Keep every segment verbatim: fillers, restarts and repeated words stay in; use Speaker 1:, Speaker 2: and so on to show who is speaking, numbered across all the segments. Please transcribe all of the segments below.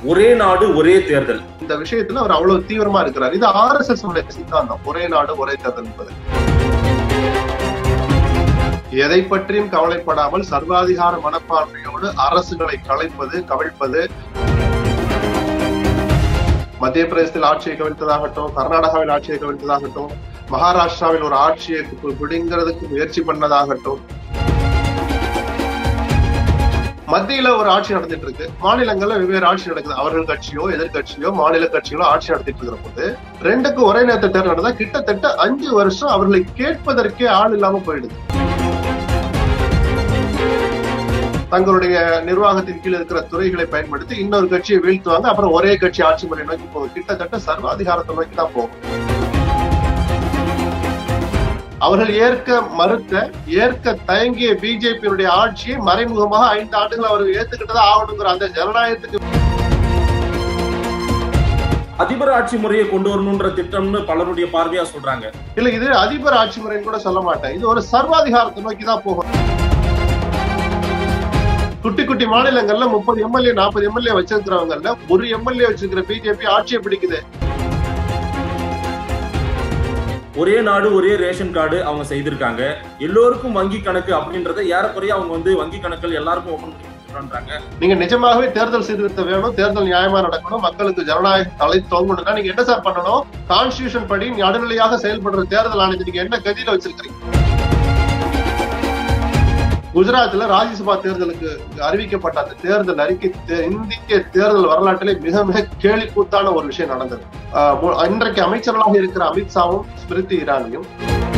Speaker 1: ஒரே நாடு ஒரே தேர்தல்
Speaker 2: இந்த விஷயத்துல அவர் அவ்வளவு தீவிரமா இருக்கிறார். இது ஆர் எஸ் எஸ் சித்தாந்தம், ஒரே நாடு ஒரே தேர்தல் என்பது. எதை பற்றியும் கவலைப்படாமல் சர்வாதிகார மனப்பான்மையோடு அரசுகளை கலைப்பது, கவிழ்ப்பது, மத்திய பிரதேசத்தில் ஆட்சியை கவிழ்த்ததாகட்டும், கர்நாடகாவில் ஆட்சியை கவிழ்த்ததாகட்டும், மகாராஷ்டிராவில் ஒரு ஆட்சியை பிடிங்கிறதுக்கு முயற்சி பண்ணதாகட்டும், மத்தியில ஒரு ஆட்சி நடந்துட்டு இருக்கு, மாநிலங்கள்ல வெவ்வேறு ஆட்சி நடக்குது. அவர்கள் கட்சியோ எதிர்கட்சியோ மாநில கட்சிகளோ ஆட்சி நடத்திட்டு இருக்கிற போது ரெண்டுக்கு ஒரே நேரத்தை தேர்தல் நடந்தா கிட்டத்தட்ட அஞ்சு வருஷம் அவர்களை கேட்பதற்கே ஆள் இல்லாம போயிடுது. தங்களுடைய நிர்வாகத்தின் கீழ் இருக்கிற துறைகளை பயன்படுத்தி இன்னொரு கட்சியை வீழ்த்துவாங்க. அப்புறம் ஒரே கட்சி ஆட்சி முறை நோக்கி போகும். கிட்டத்தட்ட சர்வாதிகாரத்தை நோக்கி தான் போகும். அவர்கள் ஏற்க மறுத்த, ஏற்க தயங்கிய பிஜேபியினுடைய ஆட்சியை மறைமுகமாக ஐந்து ஆண்டுகள் அவர்கள் ஏத்துக்கிட்டதா ஆகணுங்கிற அந்த ஜனநாயகத்துக்கு
Speaker 1: அதிபர் ஆட்சி முறையை கொண்டு வரணும்ன்ற திட்டம்னு பலருடைய பார்வையா சொல்றாங்க.
Speaker 2: இல்ல, இது அதிபர் ஆட்சி முறைன்னு கூட சொல்ல மாட்டேன். இது ஒரு சர்வாதிகாரத்தை நோக்கி தான் போகும். குட்டி குட்டி மாநிலங்கள்ல முப்பது எம்எல்ஏ நாற்பது எம்எல்ஏ வச்சிருக்கிறவங்கல்ல ஒரு எம்எல்ஏ வச்சிருக்கிற பிஜேபி ஆட்சியை பிடிக்குது.
Speaker 1: ஒரே நாடு ஒரே ரேஷன் கார்டு அவங்க செய்திருக்காங்க. எல்லோருக்கும் வங்கி கணக்கு அப்படின்றத ஏறக்குறைய அவங்க வந்து வங்கி கணக்குகள் எல்லாருக்கும் ஓபன் பண்றாங்க.
Speaker 2: நீங்க நிஜமாகவே தேர்தல் சீர்திருத்தம் வேணும், தேர்தல் நியாயமா நடக்கணும், மக்களுக்கு ஜனநாயக தலை தோங்கணும்னா நீங்க என்ன சார் பண்ணணும்? கான்ஸ்டிடியூஷன் படி நடுநிலையாக செயல்படுற தேர்தல் ஆணையத்தை நீங்க என்ன கதியில வச்சிருக்கீங்க? குஜராத்ல ராஜ்யசபா தேர்தலுக்கு அறிவிக்கப்பட்ட அந்த தேர்தல் அறிக்கை இந்திய தேர்தல் வரலாற்றிலே மிக மிக கேலி கூத்தான ஒரு விஷயம் நடந்தது. இன்றைக்கு அமைச்சர்களாக இருக்கிற அமித்ஷாவும் ஸ்மிருதி இரானியும்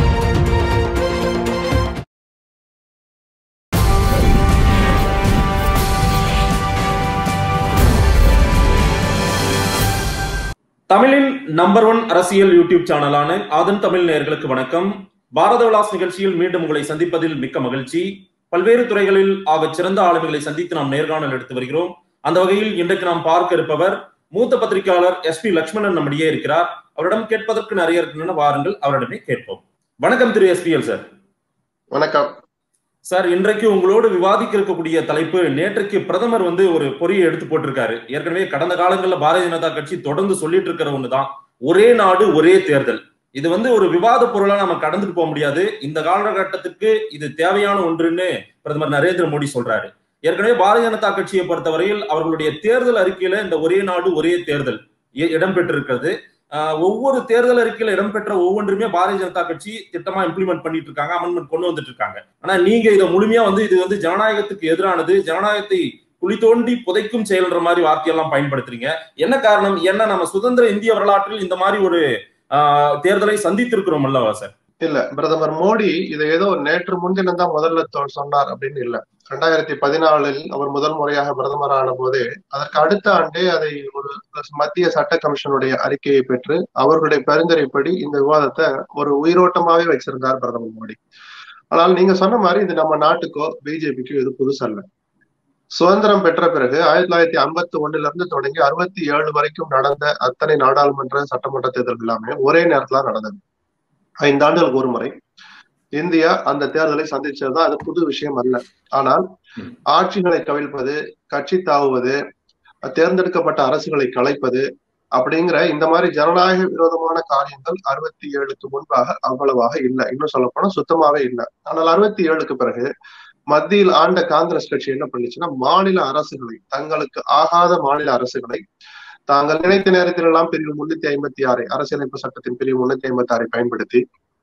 Speaker 1: தமிழின் நம்பர் ஒன் அரசியல் யூடியூப் சேனலான ஆதன் தமிழ் நேயர்களுக்கு வணக்கம். பாரத விலாஸ் நிகழ்ச்சியில் மீண்டும் உங்களை சந்திப்பதில் மிக்க மகிழ்ச்சி. பல்வேறு துறைகளில் ஆக சிறந்த ஆளுமைகளை சந்தித்து நாம் நேர்காணல் எடுத்து வருகிறோம். அந்த வகையில் இன்றைக்கு நாம் பார்க்க இருப்பவர் மூத்த பத்திரிகையாளர் எஸ் பி லட்சுமணன் நம்மிடையே இருக்கிறார். அவரிடம் கேட்பதற்கு நிறைய இருக்கின்றன, வாருங்கள் அவரிடமே கேட்போம். வணக்கம் திரு எஸ் பி எல் சார்.
Speaker 2: வணக்கம்
Speaker 1: சார். இன்றைக்கு உங்களோடு விவாதிக்க இருக்கக்கூடிய தலைப்பு, நேற்றைக்கு பிரதமர் வந்து ஒரு பொறியை எடுத்து போட்டிருக்காரு. ஏற்கனவே கடந்த காலங்களில் பாரதிய ஜனதா கட்சி தொடர்ந்து சொல்லிட்டு இருக்கிற ஒண்ணுதான், ஒரே நாடு ஒரே தேர்தல். இது வந்து ஒரு விவாத பொருளா நம்ம கடந்துட்டு போக முடியாது. இந்த காலகட்டத்திற்கு இது தேவையான ஒன்றுன்னு பிரதமர் நரேந்திர மோடி சொல்றாரு. ஏற்கனவே பாரதிய ஜனதா கட்சியை பொறுத்தவரையில் அவர்களுடைய தேர்தல் அறிக்கையில இந்த ஒரே நாடு ஒரே தேர்தல் இடம்பெற்றிருக்கிறது. ஒவ்வொரு தேர்தல் அறிக்கையில இடம்பெற்ற ஒவ்வொன்றுமே பாரதிய ஜனதா கட்சி திட்டமா இம்ப்ளிமெண்ட் பண்ணிட்டு இருக்காங்க, அமெண்ட்மெண்ட் கொண்டு வந்துட்டு இருக்காங்க. ஆனா நீங்க இதை முழுமையா வந்து இது வந்து ஜனநாயகத்துக்கு எதிரானது, ஜனநாயகத்தை குழி தோண்டி புதைக்கும் செயல்ன்ற மாதிரி வார்த்தையெல்லாம் பயன்படுத்துறீங்க. என்ன காரணம்? என்ன நம்ம சுதந்திர இந்திய வரலாற்றில் இந்த மாதிரி ஒரு தேர்தலை சந்தித்திருக்கிறோம் அல்லவா சார்?
Speaker 2: இல்ல, பிரதமர் மோடி இதை ஏதோ நேற்று முன்தினம் தான் முதல்ல சொன்னார் அப்படின்னு இல்ல. ரெண்டாயிரத்தி பதினாலில் அவர் முதல் முறையாக பிரதமர் ஆன போதே அதற்கு அடுத்த ஆண்டே அதை ஒரு மத்திய சட்ட கமிஷனுடைய அறிக்கையை பெற்று அவர்களுடைய பரிந்துரைப்படி இந்த விவாதத்தை ஒரு உயிரோட்டமாவே வச்சிருந்தார் பிரதமர் மோடி. ஆனால் நீங்க சொன்ன மாதிரி இது நம்ம நாட்டுக்கோ பிஜேபிக்கோ இது புதுசல்ல. சுதந்திரம் பெற்ற பிறகு ஆயிரத்தி தொள்ளாயிரத்தி ஐம்பத்தி ஒண்ணுல இருந்து தொடங்கி அறுபத்தி ஏழு வரைக்கும் நடந்த அத்தனை நாடாளுமன்ற சட்டமன்ற தேர்தல் எல்லாமே ஒரே நேரத்துல நடந்தது. ஐந்து ஆண்டுகளுக்கு ஒரு முறை இந்தியா அந்த தேர்தலை சந்திச்சதுதான். அது புது விஷயம் அல்ல. ஆனால் ஆட்சிகளை கவிழ்ப்பது, கட்சி தாவுவது, தேர்ந்தெடுக்கப்பட்ட அரசுகளை கலைப்பது அப்படிங்கிற இந்த மாதிரி ஜனநாயக விரோதமான காரியங்கள் அறுபத்தி ஏழுக்கு முன்பாக அவ்வளவாக இல்லை. இன்னும் சொல்ல போனா சுத்தமாவே இல்லை. ஆனால் அறுபத்தி ஏழுக்கு பிறகு மத்தியில் ஆண்ட காங்கிரஸ் கட்சி என்ன பண்ணுச்சுன்னா, மாநில அரசுகளை, தங்களுக்கு ஆகாத மாநில அரசுகளை தாங்கள் நினைத்த நேரத்தில் எல்லாம் பிரிவு முன்னூத்தி ஐம்பத்தி ஆறு அரசியலமைப்பு சட்டத்தின் பிரிவு முன்னூத்தி ஐம்பத்தி ஆறை பயன்படுத்தி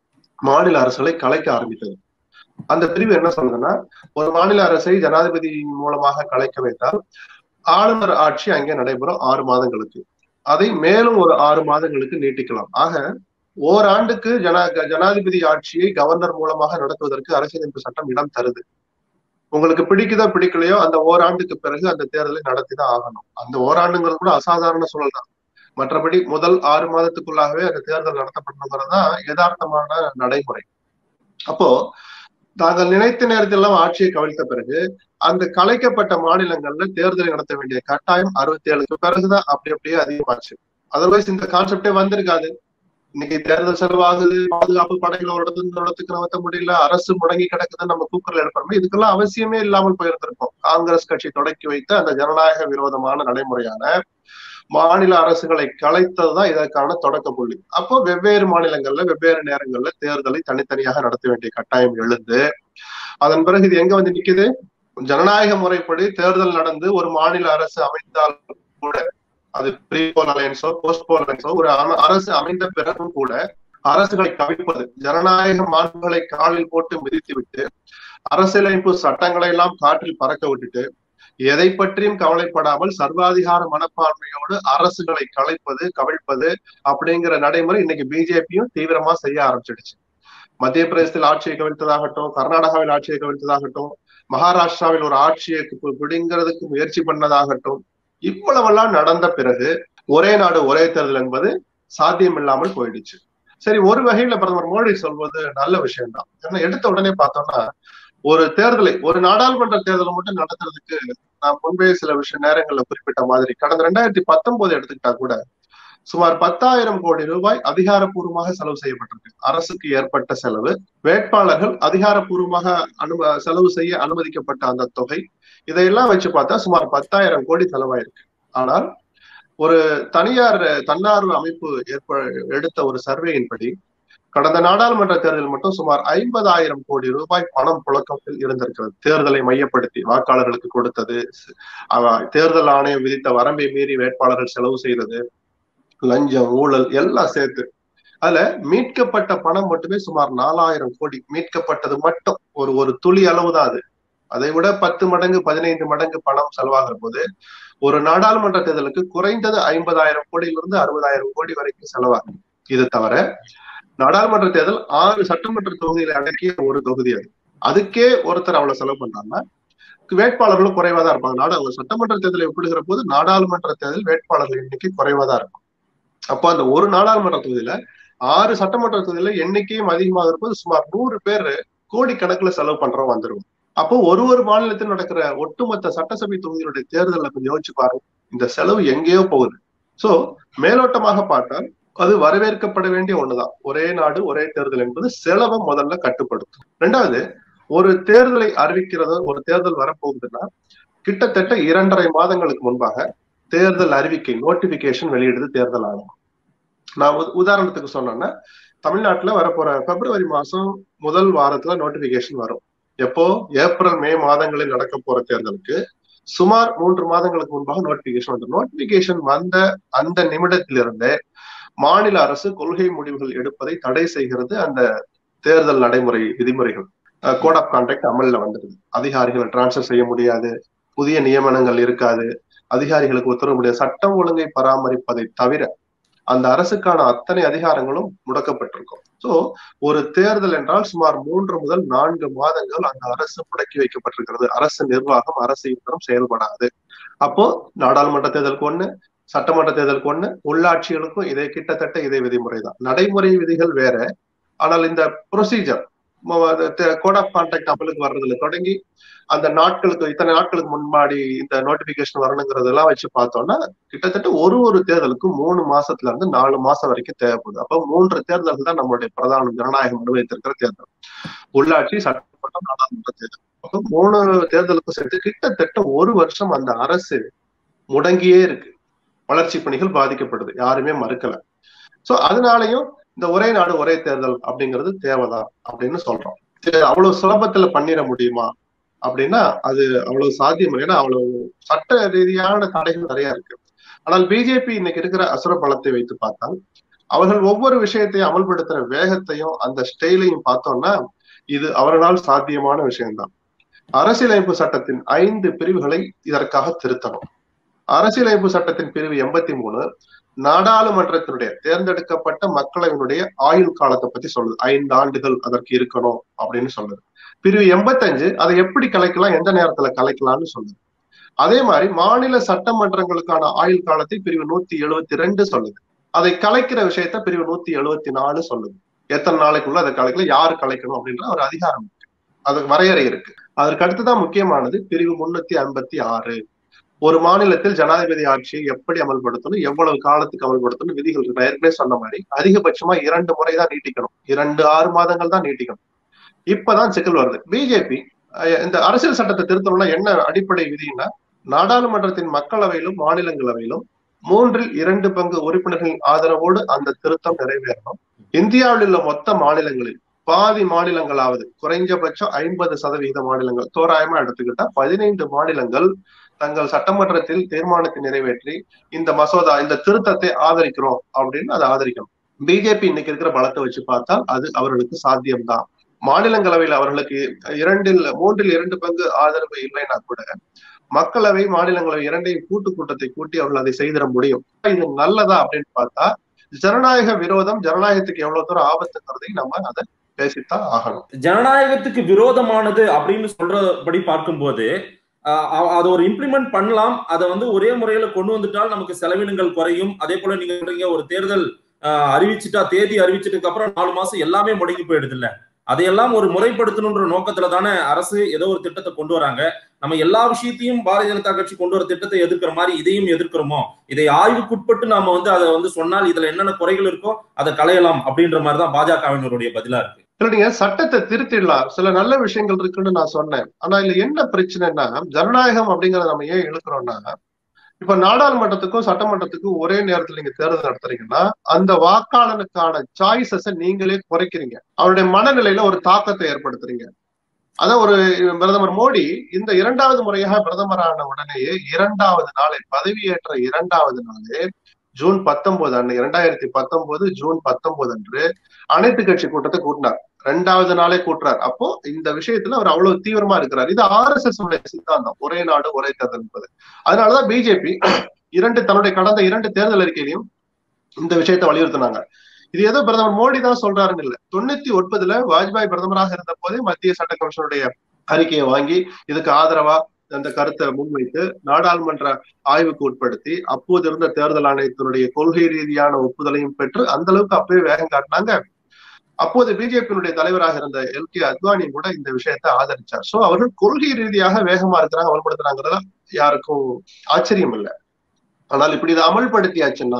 Speaker 2: மாநில அரசுகளை கலைக்க ஆரம்பித்தது. அந்த பிரிவு என்ன சொல்றதுன்னா, ஒரு மாநில அரசை ஜனாதிபதி மூலமாக கலைக்க வைத்தால் ஆளுநர் ஆட்சி அங்கே நடைபெறும் ஆறு மாதங்களுக்கு. அதை மேலும் ஒரு ஆறு மாதங்களுக்கு நீட்டிக்கலாம். ஆக ஓராண்டுக்கு ஜனா ஜனாதிபதி ஆட்சியை கவர்னர் மூலமாக நடத்துவதற்கு அரசியலமைப்பு சட்டம் இடம் தருது. உங்களுக்கு பிடிக்குதோ பிடிக்கலையோ அந்த ஓராண்டுக்கு பிறகு அந்த தேர்தலை நடத்திதான் ஆகணும். அந்த ஓராண்டுங்கிறது கூட அசாதாரண சூழல் தான். மற்றபடி முதல் ஆறு மாதத்துக்குள்ளாகவே அந்த தேர்தல் நடத்தப்படணுங்கிறது தான் யதார்த்தமான நடைமுறை. அப்போ தாங்கள் நினைத்த நேரத்தில் எல்லாம் ஆட்சியை கவிழ்த்த பிறகு அந்த கலைக்கப்பட்ட மாநிலங்கள்ல தேர்தலை நடத்த வேண்டிய கட்டாயம் அறுபத்தி ஏழுக்கு பிறகுதான் அப்படி அப்படியே அதிகமாச்சு. அதர்வைஸ் இந்த கான்செப்டே வந்திருக்காது. இன்னைக்கு தேர்தல் செலவாகுது, பாதுகாப்பு படைகள் ஒரு இடத்துல இந்த இடத்துக்கு நகர்த்த முடியல, அரசு முடங்கி கிடக்குதுன்னு நம்ம கூக்குரல் எழுப்புறோம். இதுக்கெல்லாம் அவசியமே இல்லாமல் போயிருந்திருக்கும். காங்கிரஸ் கட்சி தொடக்கி வைத்த அந்த ஜனநாயக விரோதமான நடைமுறையான மாநில அரசுகளை கலைத்ததுதான் இதற்கான தொடக்க புள்ளி. அப்போ வெவ்வேறு மாநிலங்கள்ல வெவ்வேறு நேரங்கள்ல தேர்தலை தனித்தனியாக நடத்த வேண்டிய கட்டாயம் எழுந்து, அதன் பிறகு இது எங்க வந்து நிக்குது? ஜனநாயக முறைப்படி தேர்தல் நடந்து ஒரு மாநில அரசு அமைந்தால் கூட, அது ப்ரீ போல் அலையன்ஸோ போஸ்ட் போல் அலையன்ஸோ ஒரு அரசு அமைந்த பிறகும் கூட அரசுகளை கவிழ்ப்பது, ஜனநாயக மாண்புகளை காலில் போட்டு மிதித்து விட்டு அரசியலமைப்பு சட்டங்களை எல்லாம் காற்றில் பறக்க விட்டுட்டு எதை பற்றியும் கவலைப்படாமல் சர்வாதிகார மனப்பான்மையோடு அரசுகளை கலைப்பது, கவிழ்ப்பது அப்படிங்கிற நடைமுறை இன்னைக்கு பிஜேபியும் தீவிரமா செய்ய ஆரம்பிச்சிடுச்சு. மத்திய பிரதேசத்தில் ஆட்சியை கவிழ்த்ததாகட்டும், கர்நாடகாவில் ஆட்சியை கவிழ்த்ததாகட்டும், மகாராஷ்டிராவில் ஒரு ஆட்சியை பிடிங்கிறதுக்கு முயற்சி பண்ணதாகட்டும், இவ்வளவெல்லாம் நடந்த பிறகு ஒரே நாடு ஒரே தேர்தல் என்பது சாத்தியம் இல்லாமல் போயிடுச்சு. சரி, ஒரு வகையில பிரதமர் மோடி சொல்வது நல்ல விஷயம்தான். ஏன்னா எடுத்த உடனே பார்த்தோம்னா ஒரு தேர்தலை, ஒரு நாடாளுமன்ற தேர்தலை மட்டும் நடத்துறதுக்கு நான் முன்பே சில விஷய நேரங்கள்ல குறிப்பிட்ட மாதிரி கடந்த ரெண்டாயிரத்தி பத்தொன்பது எடுத்துக்கிட்டா கூட சுமார் பத்தாயிரம் கோடி ரூபாய் அதிகாரப்பூர்வமாக செலவு செய்யப்பட்டிருக்கு. அரசுக்கு ஏற்பட்ட செலவு, வேட்பாளர்கள் அதிகாரப்பூர்வமாக அனு செலவு செய்ய அனுமதிக்கப்பட்ட அந்த தொகை, இதையெல்லாம் வச்சு பார்த்தா சுமார் பத்தாயிரம் கோடி செலவாயிருக்கு. ஆனால் ஒரு தனியார் தன்னார்வ அமைப்பு ஏற்ப எடுத்த ஒரு சர்வேயின்படி கடந்த நாடாளுமன்ற தேர்தலில் மட்டும் சுமார் ஐம்பதாயிரம் கோடி ரூபாய் பணம் புழக்கத்தில் இருந்திருக்கிறது. தேர்தலை மையப்படுத்தி வாக்காளர்களுக்கு கொடுத்தது, தேர்தல் ஆணையம் விதித்த வரம்பை மீறி வேட்பாளர்கள் செலவு செய்தது, லஞ்சம், ஊழல் எல்லாம் சேர்த்து அதுல மீட்கப்பட்ட பணம் மட்டுமே சுமார் நாலாயிரம் கோடி. மீட்கப்பட்டது மட்டும் ஒரு ஒரு துளி அளவுதான் அது. அதை விட பத்து மடங்கு பதினைந்து மடங்கு பணம் செலவாகிற போது ஒரு நாடாளுமன்ற தேர்தலுக்கு குறைந்தது ஐம்பதாயிரம் கோடியிலிருந்து அறுபதாயிரம் கோடி வரைக்கும் செலவாகும். இது தவிர நாடாளுமன்ற தேர்தல் ஆறு சட்டமன்ற தொகுதிகளை அடக்கிய ஒரு தொகுதி. அது அதுக்கே ஒருத்தர் அவ்வளவு செலவு பண்றாங்கன்னா வேட்பாளர்களும் குறைவாதான் இருப்பாங்க. நாடா ஒரு சட்டமன்ற தேர்தலை ஒப்பிடுகிற போது நாடாளுமன்ற தேர்தல் வேட்பாளர்கள் எண்ணிக்கை குறைவாதான் இருக்கும். அப்போ அந்த ஒரு நாடாளுமன்ற தொகுதியில ஆறு சட்டமன்ற தொகுதியில எண்ணிக்கையும் அதிகமாக இருப்பது சுமார் நூறு பேர் கோடிக்கணக்குல செலவு பண்றோம் வந்துருவோம். அப்போ ஒரு ஒரு மாநிலத்தில் நடக்கிற ஒட்டுமொத்த சட்டசபை தொகுதிகளுடைய தேர்தலில் கொஞ்சம் யோசிச்சு பாருங்க, இந்த செலவு எங்கேயோ போகுது. சோ மேலோட்டமாக பார்த்தால் அது வரவேற்கப்பட வேண்டிய ஒண்ணுதான். ஒரே நாடு ஒரே தேர்தல் என்பது செலவை முதல்ல கட்டுப்படுத்தும். ரெண்டாவது, ஒரு தேர்தலை அறிவிக்கிறதோ, ஒரு தேர்தல் வரப்போகுதுன்னா கிட்டத்தட்ட இரண்டரை மாதங்களுக்கு முன்பாக தேர்தல் அறிவிக்கை நோட்டிபிகேஷன் வெளியிடுது தேர்தல் ஆணையம். நான் உதாரணத்துக்கு சொன்னேன்னா, தமிழ்நாட்டுல வரப்போற பிப்ரவரி மாசம் முதல் வாரத்துல நோட்டிபிகேஷன் வரும். எப்போ? ஏப்ரல் மே மாதங்களில் நடக்க போற தேர்தலுக்கு சுமார் மூன்று மாதங்களுக்கு முன்பாக நோட்டிபிகேஷன் வந்து நோட்டிபிகேஷன் வந்த அந்த நிமிடத்திலிருந்தே மாநில அரசு கொள்கை முடிவுகள் எடுப்பதை தடை செய்கிறது. அந்த தேர்தல் நடைமுறை விதிமுறைகள், கோட் ஆஃப் கான்டாக்ட் அமல்ல வந்துடுது. அதிகாரிகளை டிரான்ஸ்பர் செய்ய முடியாது, புதிய நியமனங்கள் இருக்காது, அதிகாரிகளுக்கு உத்தரவு முடியாது. சட்டம் ஒழுங்கை பராமரிப்பதை தவிர அந்த அரசுக்கான அத்தனை அதிகாரங்களும் முடக்கப்பட்டிருக்கும். சோ ஒரு தேர்தல் என்றால் சுமார் மூன்று முதல் நான்கு மாதங்கள் அந்த அரசு முடக்கி வைக்கப்பட்டிருக்கிறது. அரசு நிர்வாகம், அரசு இயந்திரம் செயல்படாது. அப்போ நாடாளுமன்ற தேர்தலுக்கு ஒண்ணு, சட்டமன்ற தேர்தலுக்கு ஒண்ணு, உள்ளாட்சிகளுக்கும் இதே கிட்டத்தட்ட இதே விதிமுறை தான். நடைமுறை விதிகள் வேற, ஆனால் இந்த ப்ரொசீஜர் கோட் ஆஃப் கான்டாக்ட் அமலுக்கு வர்றதுல தொடங்கி அந்த நாட்களுக்கு இத்தனை நாட்களுக்கு முன்னாடி இந்த நோட்டிபிகேஷன் வரணுங்கிறது எல்லாம் வச்சு பார்த்தோம்னா கிட்டத்தட்ட ஒரு ஒரு தேர்தலுக்கும் மூணு மாசத்துல இருந்து நாலு மாசம் வரைக்கும் தேவைப்படுது. அப்போ மூன்று தேர்தல்கள் தான் நம்மளுடைய பிரதான ஜனநாயகம் அனுபவித்திருக்கிற தேர்தல், உள்ளாட்சி, சட்டமன்ற, நாடாளுமன்ற தேர்தல். அப்போ மூணு தேர்தலுக்கும் சேர்த்து கிட்டத்தட்ட ஒரு வருஷம் அந்த அரசு முடங்கியே இருக்கு. வளர்ச்சி பணிகள் பாதிக்கப்படுது, யாருமே மறுக்கல. சோ அதனாலையும் இந்த ஒரே நாடு ஒரே தேர்தல் அப்படிங்கிறது தேவைதான் அப்படின்னு சொல்றோம். அவ்வளவு சுலபத்துல பண்ணிட முடியுமா அப்படின்னா அது அவ்வளவு சாத்தியம். ஏன்னா அவ்வளவு சட்ட ரீதியான தடைகள் நிறைய இருக்கு. ஆனால் பிஜேபி இன்னைக்கு இருக்கிற அசுர பலத்தை வைத்து பார்த்தால் அவர்கள் ஒவ்வொரு விஷயத்தையும் அமல்படுத்துற வேகத்தையும் அந்த ஸ்டைலையும் பார்த்தோம்னா இது அவர்களால் சாத்தியமான விஷயம்தான். அரசியலமைப்பு சட்டத்தின் ஐந்து பிரிவுகளை இதற்காக திருத்தணும். அரசியலமைப்பு சட்டத்தின் பிரிவு எண்பத்தி மூணு நாடாளுமன்றத்தினுடைய தேர்ந்தெடுக்கப்பட்ட மக்களவையினுடைய ஆயுள் காலத்தை பத்தி சொல்லுது. ஐந்து ஆண்டுகள் அதற்கு இருக்கணும் அப்படின்னு சொல்லுது. பிரிவு எண்பத்தஞ்சு அதை எப்படி கலைக்கலாம், எந்த நேரத்துல கலைக்கலாம்னு சொல்லுது. அதே மாதிரி மாநில சட்டமன்றங்களுக்கான ஆயுள் காலத்தை பிரிவு நூத்தி எழுபத்தி ரெண்டு சொல்லுது. அதை கலைக்கிற விஷயத்த பிரிவு நூத்தி எழுபத்தி நாலு சொல்லுது. எத்தனை நாளைக்குள்ள அதை கலைக்கல, யாரு கலைக்கணும் அப்படின்ற ஒரு அதிகாரம் இருக்கு, அது வரையறை இருக்கு. அதற்கு அடுத்துதான் முக்கியமானது பிரிவு முன்னூத்தி ஐம்பத்தி ஆறு ஒரு மாநிலத்தில் ஜனாதிபதி ஆட்சியை எப்படி அமல்படுத்தணும், எவ்வளவு காலத்துக்கு அமல்படுத்தணும் விதிகள் இருக்கு. நான் ஏற்கனவே சொன்ன மாதிரி அதிகபட்சமா இரண்டு முறை தான் நீட்டிக்கணும், இரண்டு ஆறு மாதங்கள் தான் நீட்டிக்கணும். இப்பதான் சிக்கல் வருது. பிஜேபி இந்த அரசியல் சட்டத்தை திருத்தணும்னா என்ன அடிப்படை விதினா, நாடாளுமன்றத்தின் மக்களவையிலும் மாநிலங்களவையிலும் மூன்றில் இரண்டு பங்கு உறுப்பினர்களின் ஆதரவோடு அந்த திருத்தம் நிறைவேறணும். இந்தியாவில் உள்ள மொத்த மாநிலங்களில் பாதி மாநிலங்களாவது, குறைஞ்சபட்சம் ஐம்பது சதவீத மாநிலங்கள், தோராயமா எடுத்துக்கிட்டா பதினைந்து மாநிலங்கள் தங்கள் சட்டமன்றத்தில் தீர்மானத்தை நிறைவேற்றி இந்த மசோதா இந்த திருத்தத்தை ஆதரிக்கிறோம் அப்படின்னு அதை ஆதரிக்கணும். பிஜேபி இன்னைக்கு இருக்கிற பலத்தை வச்சு பார்த்தால் அது அவர்களுக்கு சாத்தியம்தான். மாநிலங்களவையில் அவர்களுக்கு இரண்டில் மூன்றில் இரண்டு பங்கு ஆதரவு இல்லைன்னா கூட மக்களவை மாநிலங்களவை இரண்டையும் கூட்டு கூட்டத்தை கூட்டி அவர்கள் அதை செய்திட முடியும். இது நல்லதா அப்படின்னு பார்த்தா ஜனநாயக விரோதம், ஜனநாயகத்துக்கு எவ்வளவு தூரம் ஆபத்துங்கிறதை நம்ம அதை பேசித்தான் ஆகணும்.
Speaker 1: ஜனநாயகத்துக்கு விரோதமானது அப்படின்னு சொல்றபடி பார்க்கும்போது அதை ஒரு இம்ப்ளிமெண்ட் பண்ணலாம். அதை வந்து ஒரே முறையில கொண்டு வந்துட்டால் நமக்கு செலவினங்கள் குறையும். அதே போல நீங்க சொல்றீங்க ஒரு தேர்தல் அறிவிச்சுட்டா, தேதி அறிவிச்சதுக்கு அப்புறம் நாலு மாசம் எல்லாமே முடங்கி போயிடுது இல்ல, அதையெல்லாம் ஒரு முறைப்படுத்தணுன்ற நோக்கத்துல தானே அரசு ஏதோ ஒரு திட்டத்தை கொண்டு வராங்க. நம்ம எல்லா விஷயத்தையும் பாரதிய ஜனதா கட்சி கொண்டு வர திட்டத்தை எதிர்க்கிற மாதிரி இதையும் எதிர்க்கிறோமோ? இதை ஆய்வுக்குட்பட்டு நாம வந்து அதை வந்து சொன்னால் இதுல என்னென்ன குறைகள் இருக்கோ அதை களையலாம் அப்படின்ற மாதிரிதான் பாஜகவினருடைய பதிலா இருக்கு.
Speaker 2: இல்லைங்க, சட்டத்தை திருத்திடலாம், சில நல்ல விஷயங்கள் இருக்குன்னு நான் சொன்னேன். ஆனா இதுல என்ன பிரச்சனைன்னா, ஜனநாயகம் அப்படிங்கறத நம்ம ஏன் இழுக்கிறோம்னா, இப்ப நாடாளுமன்றத்துக்கும் சட்டமன்றத்துக்கும் ஒரே நேரத்துல நீங்க தேர்தல் நடத்துறீங்கன்னா அந்த வாக்காளனுக்கான சாய்ஸஸை நீங்களே குறைக்கிறீங்க, அவருடைய மனநிலையில ஒரு தாக்கத்தை ஏற்படுத்துறீங்க. அதான் ஒரு பிரதமர் மோடி இந்த இரண்டாவது முறையாக பிரதமரான உடனேயே இரண்டாவது நாளே, பதவியேற்ற இரண்டாவது நாளே ஜூன் பத்தொன்பது அன்று இரண்டாயிரத்தி பத்தொன்பது ஜூன் பத்தொன்பது அன்று அனைத்து கட்சி கூட்டத்தை கூட்டினார். ரெண்டாவது நாளே கூட்டுறார். அப்போ இந்த விஷயத்துல அவர் அவ்வளவு தீவிரமா இருக்கிறார். இது ஆர் எஸ் எஸ் உடைய சித்தாந்தம், ஒரே நாடு ஒரே தேர்தல் என்பது. அதனாலதான் பிஜேபி இரண்டு தன்னுடைய கடந்த இரண்டு தேர்தல் அறிக்கையிலையும் இந்த விஷயத்தை வலியுறுத்தினாங்க. இது ஏதோ பிரதமர் மோடி தான் சொல்றாருன்னு இல்லை. தொண்ணூத்தி ஒன்பதுல வாஜ்பாய் பிரதமராக இருந்த போதே மத்திய சட்ட கமிஷனுடைய அறிக்கையை வாங்கி இதுக்கு ஆதரவா அந்த கருத்தை முன்வைத்து நாடாளுமன்ற ஆய்வுக்கு உட்படுத்தி அப்போது இருந்த தேர்தல் ஆணையத்தினுடைய கொள்கை ரீதியான ஒப்புதலையும் பெற்று அந்த அளவுக்கு அப்பவே வேகம் காட்டினாங்க. அப்போது பிஜேபியினுடைய தலைவராக இருந்த எல் கே அத்வானி கூட இந்த விஷயத்தை ஆதரிச்சார். சோ அவர்கள் கொள்கை ரீதியாக வேகமா இருக்கிறாங்க, அமல்படுத்துறாங்கிறதா யாருக்கும் ஆச்சரியம் இல்லை. ஆனால் இப்படி இதை அமல்படுத்தியாச்சுன்னா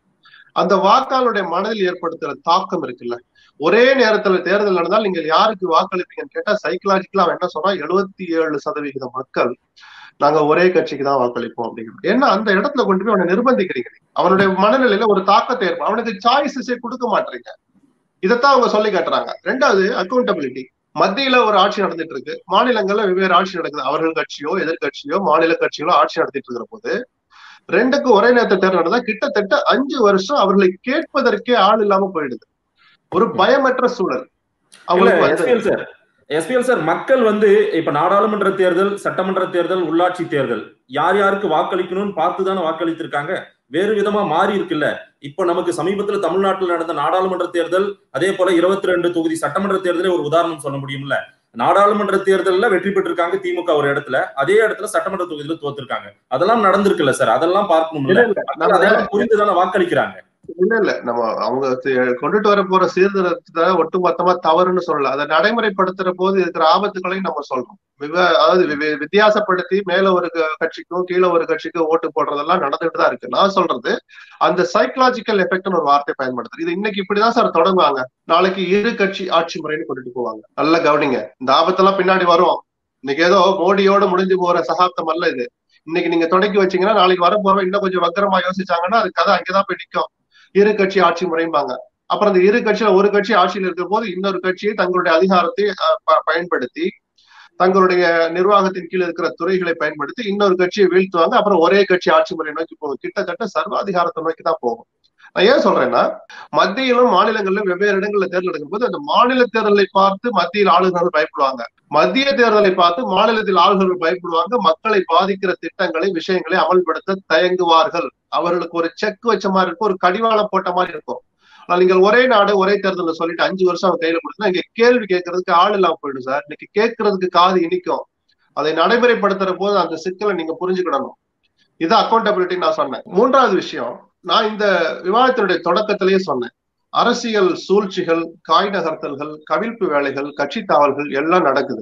Speaker 2: அந்த வாக்காளருடைய மனதில் ஏற்படுத்துற தாக்கம் இருக்குல்ல, ஒரே நேரத்துல தேர்தல் நடந்தால் நீங்கள் யாருக்கு வாக்களிப்பீங்கன்னு கேட்டா சைக்கலாஜிக்கலா அவன் என்ன சொல்றான், எழுபத்தி ஏழு சதவீத மக்கள் நாங்க ஒரே கட்சிக்கு தான் வாக்களிப்போம் அப்படிங்கிறது. ஏன்னா அந்த இடத்துல கொண்டு போய் அவனை நிர்பந்திக்கிறீங்க, அவனுடைய மனநிலையில ஒரு தாக்கத்தை ஏற்படும், அவனுக்கு சாய்ஸஸே கொடுக்க மாட்டீங்க. இதைத்தான் அவங்க சொல்லி காட்டுறாங்க. ரெண்டாவது அக்கௌண்டபிலிட்டி. மத்தியில ஒரு ஆட்சி நடந்துட்டு இருக்கு, மாநிலங்கள்ல வெவ்வேறு ஆட்சி நடக்குது. அவர்கள் கட்சியோ எதிர்கட்சியோ மாநில கட்சிகளோ ஆட்சி நடத்திட்டு இருக்கிற போது ரெண்டுக்கு ஒரே நேரத்தில் தேர்தல் நடந்தா கிட்டத்தட்ட அஞ்சு வருஷம் அவர்களை கேட்பதற்கே ஆள் இல்லாம போயிடுது. ஒரு பயமற்ற சூழல்.
Speaker 1: எஸ்பிஎல் சார், மக்கள் வந்து இப்ப நாடாளுமன்ற தேர்தல், சட்டமன்ற தேர்தல், உள்ளாட்சி தேர்தல் யார் யாருக்கு வாக்களிக்கணும்னு பார்த்துதானே வாக்களித்திருக்காங்க. வேறு விதமா மாறி இருக்குல்ல. இப்ப நமக்கு சமீபத்துல தமிழ்நாட்டில் நடந்த நாடாளுமன்ற தேர்தல், அதே போல இருபத்தி ரெண்டு தொகுதி சட்டமன்ற தேர்தலே ஒரு உதாரணம் சொல்ல முடியும்ல. நாடாளுமன்ற தேர்தல்ல வெற்றி பெற்றிருக்காங்க திமுக ஒரு இடத்துல, அதே இடத்துல சட்டமன்ற தொகுதியில தோத்துருக்காங்க. அதெல்லாம் நடந்திருக்குல்ல சார், அதெல்லாம் பார்க்கணும்ல. அதெல்லாம் புரிந்துதானே வாக்களிக்கிறாங்க.
Speaker 2: இல்ல இல்ல நம்ம அவங்க கொண்டுட்டு வர போற சீர்திருத்தத்தை ஒட்டுமொத்தமா தவறுன்னு சொல்லல, அதை நடைமுறைப்படுத்துற போது இருக்கிற ஆபத்துகளையும் நம்ம சொல்றோம். அதாவது வித்தியாசப்படுத்தி மேல ஒரு கட்சிக்கும் கீழே ஒரு கட்சிக்கும் ஓட்டு போடுறதெல்லாம் நடந்துட்டு தான் இருக்கு. நான் சொல்றது அந்த சைக்கலாஜிக்கல் எஃபெக்ட்னு ஒரு வார்த்தை பயன்படுத்துறது. இது இன்னைக்கு இப்படிதான் சார் தொடங்குவாங்க, நாளைக்கு இரு கட்சி ஆட்சி முறைன்னு கொண்டுட்டு போவாங்க. நல்ல கவனிங்க, இந்த ஆபத்தெல்லாம் பின்னாடி வரும். இன்னைக்கு ஏதோ மோடியோட முடிஞ்சு போற சகாப்தம் அல்ல இது. இன்னைக்கு நீங்க தொடங்கி வச்சீங்கன்னா நாளைக்கு வர போறோம் இன்னும் கொஞ்சம் வக்கரமா யோசிச்சாங்கன்னா அது கதை அங்கேதான் போய் நிற்கும். இரு கட்சி ஆட்சி முறைம்பாங்க. அப்புறம் இந்த இரு கட்சியில ஒரு கட்சி ஆட்சியில் இருக்கிற போது இன்னொரு கட்சியை தங்களுடைய அதிகாரத்தை பயன்படுத்தி தங்களுடைய நிர்வாகத்தின் கீழ் இருக்கிற துறைகளை பயன்படுத்தி இன்னொரு கட்சியை வீழ்த்துவாங்க. அப்புறம் ஒரே கட்சி ஆட்சி முறை நோக்கி போகும். கிட்டத்தட்ட சர்வாதிகாரத்தை நோக்கி தான் போகும். நான் ஏன் சொல்றேன்னா, மத்தியிலும் மாநிலங்களிலும் வெவ்வேறு இடங்கள்ல தேர்தல் எடுக்கும் போது அந்த மாநில தேர்தலை பார்த்து மத்தியில் ஆளுநர்கள் பயப்படுவாங்க, மத்திய தேர்தலை பார்த்து மாநிலத்தில் ஆளுநர்கள் பயப்படுவாங்க. மக்களை பாதிக்கிற திட்டங்களை விஷயங்களை அமல்படுத்த தயங்குவார்கள். அவர்களுக்கு ஒரு செக் வச்ச மாதிரி இருக்கும், ஒரு கடிவாளம் போட்ட மாதிரி இருக்கும். ஆனால் நீங்கள் ஒரே நாடு ஒரே தேர்தல் சொல்லிட்டு அஞ்சு வருஷம் அவங்க கையில கொடுத்தா இங்க கேள்வி கேட்கறதுக்கு ஆள் இல்லாம போயிடும் சார். இன்னைக்கு கேட்கறதுக்கு காது இனிக்கும். அதை நடைமுறைப்படுத்துற போது அந்த சிக்கலை நீங்க புரிஞ்சுக்கிடணும். இது அக்கௌண்டபிலிட்டி நான் சொன்னேன். மூன்றாவது விஷயம், நான் இந்த விவாதத்தினுடைய தொடக்கத்திலேயே சொன்னேன், அரசியல் சூழ்ச்சிகள், காய் நகர்த்தல்கள், கவிழ்ப்பு வேலைகள், கட்சி தாவல்கள் எல்லாம் நடக்குது.